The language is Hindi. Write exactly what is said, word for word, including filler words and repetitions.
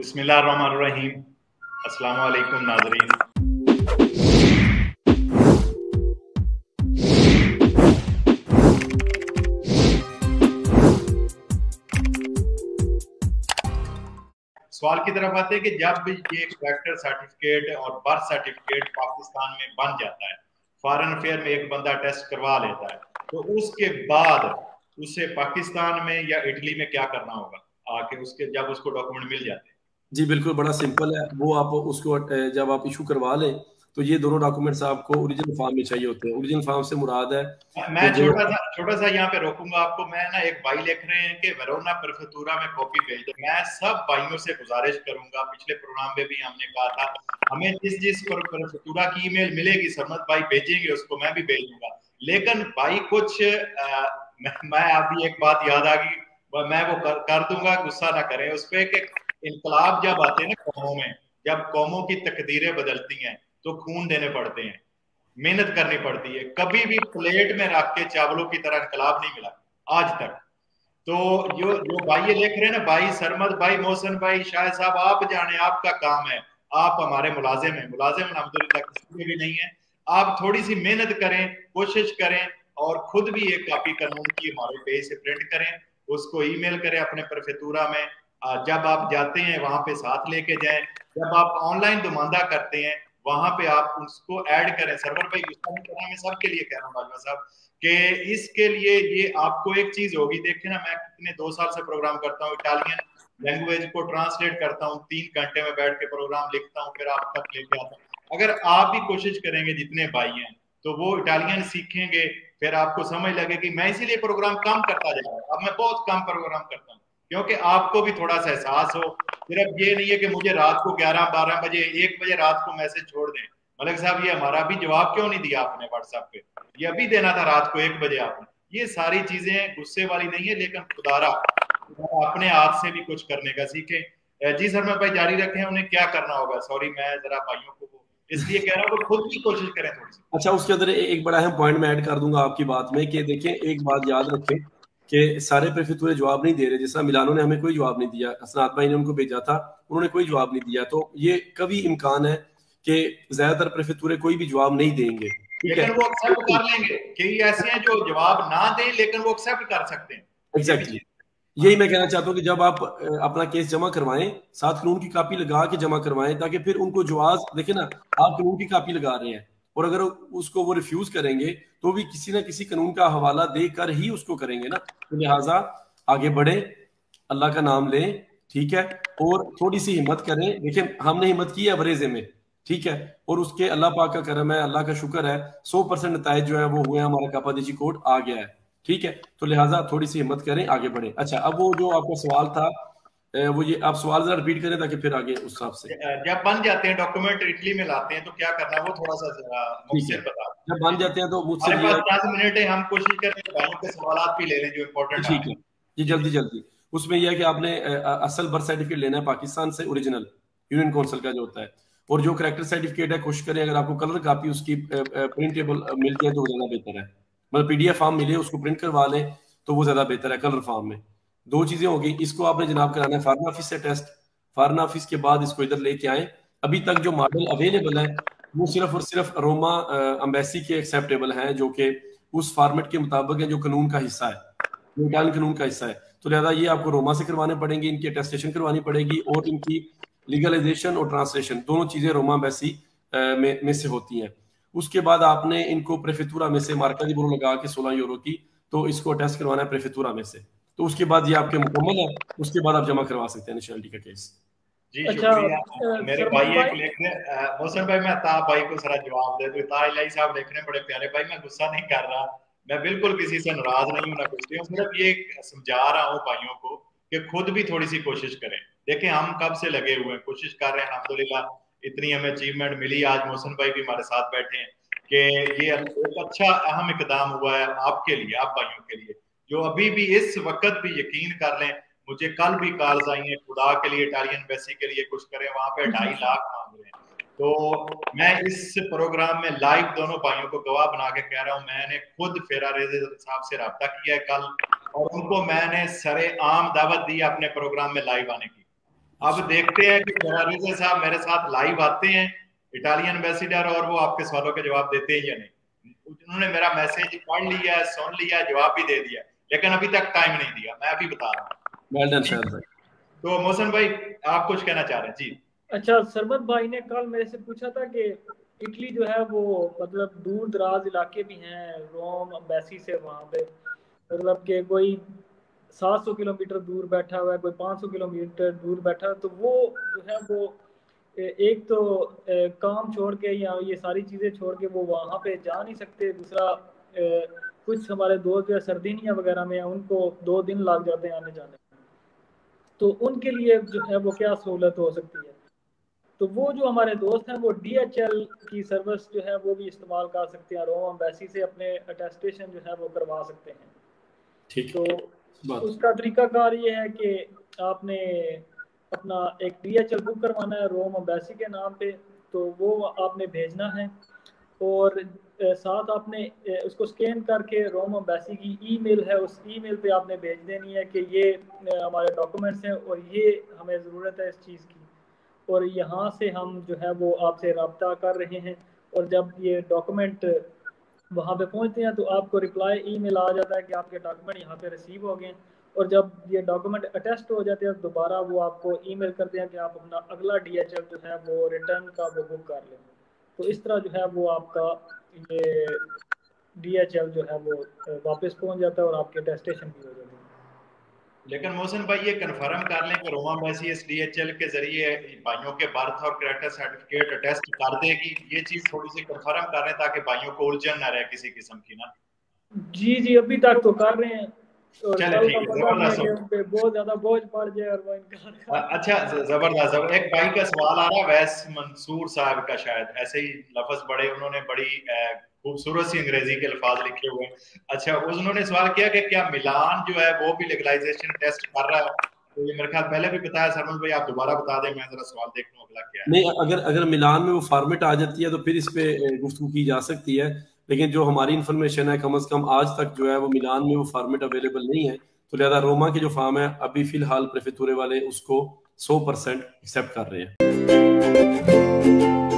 बिस्मिल्लाहिर्रहमानिर्रहीम। अस्सलामु अलैकुम नाज़रीन। सवाल की तरफ आते हैं कि जब भी ये कैरेक्टर सर्टिफिकेट और बर्थ सर्टिफिकेट पाकिस्तान में बन जाता है, फॉरेन अफेयर में एक बंदा टेस्ट करवा लेता है, तो उसके बाद उसे पाकिस्तान में या इटली में क्या करना होगा आके उसके जब उसको डॉक्यूमेंट मिल जाते हैं? जी बिल्कुल, बड़ा सिंपल है। वो आप उसको जब आप इशू करवा लें तो ये दोनों डॉक्यूमेंट्स आपको ओरिजिनल फॉर्म में चाहिए होते हैं। ओरिजिनल फॉर्म से मुराद है मैं कि जो छोटा सा छोटा सा यहाँ पे रोकूंगा आपको। मैं ना एक भाई लिख रहे हैं कि वरोना प्रेफेक्टूरा में कॉपी भेज दे। मैं सब भाइयों से गुजारिश करूंगा, पिछले प्रोग्राम में भी हमने कहा था, हमें जिस जिस प्रेफेक्टूरा की ईमेल मिलेगी सरमत भाई भेजेंगे, उसको मैं भी भेज दूंगा। लेकिन भाई कुछ आ, मैं, मैं अभी एक बात याद आ गई, मैं वो कर, कर दूंगा, गुस्सा ना करें उस पर। कि इनकलाब जब आते हैं ना कौमों में, जब कौमों की तकदीरें बदलती हैं तो खून देने पड़ते हैं, मेहनत करनी पड़ती है। कभी भी प्लेट में रख के चावलों की तरह इनकलाब नहीं मिला आज तक। तो जो जो भाई ये लिख रहे हैं ना, भाई सरमद भाई, मोहसिन भाई, शाह साहब, आप जाने, आपका काम है, आप हमारे मुलाजिम हैं। मुलाजिम अल्हम्दुलिल्लाह किसी में भी नहीं है। आप थोड़ी सी मेहनत करें, कोशिश करें और खुद भी एक कॉपी कानून की हमारे पेज से प्रिंट करें, उसको ईमेल करें अपने प्रेफेक्टूरा में। जब आप जाते हैं वहां पे साथ लेके जाएं। जब आप ऑनलाइन दुमानदा करते हैं वहां पे आप उसको ऐड करें। सरवर भाई गुस्सा नहीं करना, मैं सबके लिए कह रहा हूँ बाजवा साहब, कि इसके लिए ये आपको एक चीज होगी। देखिए ना, मैं कितने दो साल से प्रोग्राम करता हूँ, इटालियन लैंग्वेज को ट्रांसलेट करता हूँ, तीन घंटे में बैठ के प्रोग्राम लिखता हूँ, फिर आप तक लेके आता हूँ। अगर आप भी कोशिश करेंगे, जितने भाई हैं, तो वो इटालियन सीखेंगे, फिर आपको समझ लगेगी। मैं इसीलिए प्रोग्राम कम करता जा रहा हूँ, अब मैं बहुत कम प्रोग्राम करता हूँ, क्योंकि आपको भी थोड़ा सा एहसास हो। सिर्फ ये नहीं है कि मुझे रात को ग्यारह बारह बजे एक बजे रात को मैसेज छोड़ दें, मलिक साहब ये हमारा भी जवाब क्यों नहीं दिया आपने व्हाट्सएप पे, ये अभी देना था रात को एक बजे आपने। ये सारी चीजें गुस्से वाली नहीं है, लेकिन खुदारा अपने हाथ से भी कुछ करने का सीखें। जी सर, मैं भाई जारी रखें, उन्हें क्या करना होगा? सॉरी, मैं जरा भाइयों को इसलिए कह रहा हूँ, खुद भी कोशिश करें थोड़ी सी। अच्छा, उसके अंदर एक बड़ा अहम पॉइंट मैं ऐड कर दूंगा आपकी बात में कि देखिए, एक बात याद रखें कि सारे प्रेफेक्टूरे जवाब नहीं दे रहे। जैसा मिलानो ने हमें कोई जवाब नहीं दिया, हसनात भाई ने उनको भेजा था, उन्होंने कोई जवाब नहीं दिया। तो ये कभी इम्कान है कि ज्यादातर प्रेफेक्टूरे कोई भी जवाब नहीं देंगे, ठीक है? लेकिन वो एक्सेप्ट कर लेंगे। कई ऐसे हैं जो जवाब ना दें लेकिन वो एक्सेप्ट कर सकते हैं। एग्जैक्टली, यही मैं कहना चाहता हूँ कि जब आप अपना केस जमा करवाएं, साथ कानून की कॉपी लगा के जमा करवाएं, ताकि फिर उनको जवाब देखे ना, आप कानून की कॉपी लगा रहे हैं और अगर उसको वो रिफ्यूज करेंगे तो भी किसी ना किसी कानून का हवाला देकर ही उसको करेंगे ना। तो लिहाजा आगे बढ़े, अल्लाह का नाम लें, ठीक है, और थोड़ी सी हिम्मत करें। देखिए, हमने हिम्मत की है वरेजे में, ठीक है, और उसके अल्लाह पाक का करम है, अल्लाह का शुक्र है, सौ परसेंट नतायज जो है वो हुए, हमारा कापादेशी कोड आ गया है, ठीक है। तो लिहाजा थोड़ी सी हिम्मत करें, आगे बढ़े। अच्छा, अब वो जो आपका सवाल था, वो ये आप सवाल जरा रिपीट करें ताकि फिर आगे उस हिसाब से। जब बन जाते हैं डॉक्यूमेंट, इटली में लाते हैं, तो क्या करना है वो थोड़ा सा मुख्तसर बता। जब बन जाते हैं तो मुझसे हमारे पास दस मिनट है, हम कोशिश करें भाइयों के सवाल भी ले लें जो इम्पोर्टेंट ठीक है जी, जल्दी जल्दी। उसमें यह है कि आपने असल बर्थ सर्टिफिकेट लेना है पाकिस्तान से, ओरिजिनल यूनियन काउंसिल का जो होता है, और जो करेक्टर सर्टिफिकेट है कोशिश करें अगर आपको कलर कापी उसकी प्रिंटेबल मिल जाए तो ज्यादा बेहतर है। मतलब पीडीएफ फॉर्म मिले, उसको प्रिंट करवा लें तो वो ज्यादा बेहतर है कलर फॉर्म में। दो चीजें होगी, इसको आपने जनाब कराना है फॉरेन ऑफिस से टेस्ट, फॉरेन ऑफिस के बाद इसको इधर लेके आए। अभी तक जो मॉडल अवेलेबल है वो सिर्फ और सिर्फ रोमा एम्बेसी के एक्सेप्टेबल हैं, जो कि उस फॉर्मेट के मुताबिक है जो कानून का हिस्सा है, जो इटालियन कानून का हिस्सा है। तो लिहाजा ये आपको रोमा से करवाने पड़ेंगे, इनकी अटेस्टेशन करवानी पड़ेगी, और इनकी लीगलाइजेशन और ट्रांसलेशन दोनों चीजें रोमा एम्बेसी में, में से होती हैं। उसके बाद आपने इनको प्रेफेक्टूरा में से मार्का दी बोरो लगा के सोलह यूरो की, तो इसको अटेस्ट करवाना है प्रेफेक्टूरा में से। तो उसके बाद ये आपके मुकम्मल है, उसके बाद आप जमा करवा सकते हैं नेशनलिटी का केस। जी शुक्रिया मेरे भाई। एक लिख रहे मोहसिन भाई, मैं ता भाई को सारा जवाब दे दूं। ता इलाही साहब लिख रहे हैं, बड़े प्यारे भाई, मैं गुस्सा नहीं कर रहा, मैं बिल्कुल किसी से नाराज नहीं हूं, ना कुछ नहीं, सिर्फ ये समझा रहा हूँ भाइयों को कि खुद भी थोड़ी सी कोशिश करें। देखें, हम कब से लगे हुए हैं, कोशिश कर रहे हैं, अल्हम्दुलिल्लाह इतनी हमें अचीवमेंट मिली। आज मोहसिन भाई भी हमारे साथ बैठे हैं कि ये एक अच्छा अहम इकदाम हुआ है आपके लिए, आप भाइयों के लिए, जो अभी भी इस वक्त भी यकीन कर लें। मुझे कल भी कॉल्स आई हैं, खुदा के लिए इटालियन एम्बेसी के लिए कुछ करें, वहां पे ढाई लाख मांग रहे हैं। तो मैं इस प्रोग्राम में लाइव दोनों भाइयों को गवाह बना के कह रहा हूँ, मैंने खुद फेरा रेज़ा साहब से रब्ता किया है कल, और उनको मैंने सरे आम दावत दी अपने प्रोग्राम में लाइव आने की। अब देखते हैं कि जवाब साहब मेरे साथ लाइव आते हैं इटालियन एम्बेसडर, और वो आपके सवालों के जवाब देते हैं या नहीं। उन्होंने मेरा मैसेज पढ़ लिया, सुन लिया, जवाब भी दे दिया, लेकिन अभी तक टाइम नहीं दिया। मैं अभी बता रहा हूँ। तो मोहसिन भाई आप कुछ कहना चाह रहे हैं? जी अच्छा, सरमद भाई ने कल मेरे से पूछा था कि इटली जो है वो मतलब दूर दराज इलाके भी हैं रोम एम्बेसी से, वहाँ पे मतलब कि कोई सात सौ किलोमीटर दूर बैठा हुआ है, कोई पाँच सौ किलोमीटर दूर बैठा है, तो वो जो है वो एक तो काम छोड़ के या ये सारी चीज़ें छोड़ के वो वहाँ पे जा नहीं सकते। दूसरा कुछ हमारे दोस्त जो सर्दिनिया वगैरह में उनको दो दिन लग जाते हैं आने जाने, तो उनके लिए जो है वो क्या सहूलत हो सकती है। तो वो जो हमारे दोस्त हैं वो डी एच एल की सर्विस जो है वो भी इस्तेमाल कर सकते हैं, रोम एम्बेसी से अपने अटेस्टेशन जो है वो करवा सकते हैं। ठीक, तो उसका तरीकाकार ये है कि आपने अपना एक डी एच एल बुक करवाना है रोम एम्बेसी के नाम पे, तो वो आपने भेजना है, और साथ आपने उसको स्कैन करके रोम एम्बेसी की ईमेल है उस ईमेल पे आपने भेज देनी है कि ये हमारे डॉक्यूमेंट्स हैं और ये हमें ज़रूरत है इस चीज़ की, और यहाँ से हम जो है वो आपसे रब्ता कर रहे हैं। और जब ये डॉक्यूमेंट वहाँ पे पहुँचते हैं तो आपको रिप्लाई ईमेल आ जाता है कि आपके डॉक्यूमेंट यहाँ पे रिसीव हो गए, और जब ये डॉक्यूमेंट अटेस्ट हो जाते हैं तो दोबारा वो आपको ईमेल करते हैं कि आप अपना अगला डी एच एल जो है वो रिटर्न का वो बुक कर लें। तो इस तरह जो है वो आपका ये डी एच एल जो है वो वापस पहुँच जाता है और आपके अटेस्टेशन भी हो जाती है। लेकिन मोहसिन भाई ये कंफर्म कर लें कि रोम एम्बेसी इस डी एच एल के जरिए भाइयों के बर्थ और कैरेक्टर सर्टिफिकेट अटेस्ट कर देगी, ये चीज थोड़ी सी कंफर्म कर रहे हैं ताकि भाइयों को उलझन ना रहे किसी किस्म की ना। जी जी अभी तक तो कर रहे हैं, और चले ठीक है, जबरदस्त, बहुत ज्यादा बोझ पड़ जाए और वो इनका अच्छा जबरदस्त। एक भाई का सवाल आ रहा है वैस मंसूर साहब का, शायद ऐसे ही लफ्ज बड़े, उन्होंने बड़ी खूबसूरत सी अंग्रेजी के अल्फाज लिखे हुए हैं। अच्छा, उन्होंने सवाल किया कि क्या मिलान जो है वो भी लीगलाइजेशन टेस्ट कर रहा है? तो ये मेरे ख्याल पहले भी बताया सरमद भाई, आप दोबारा बता दें, मैं जरा सवाल देख लूं अगला क्या है। नहीं, अगर अगर मिलान में वो फॉर्मेट आ जाती है तो फिर इस पे गुफ्तगू की जा सकती है, लेकिन जो हमारी इन्फॉर्मेशन है कम से कम आज तक जो है वो मिलान में वो फॉर्मेट अवेलेबल नहीं है, तो लिहाजा रोमा के जो फार्म है अभी फिलहाल प्रेफेक्चुरे वाले उसको सौ परसेंट एक्सेप्ट कर रहे हैं।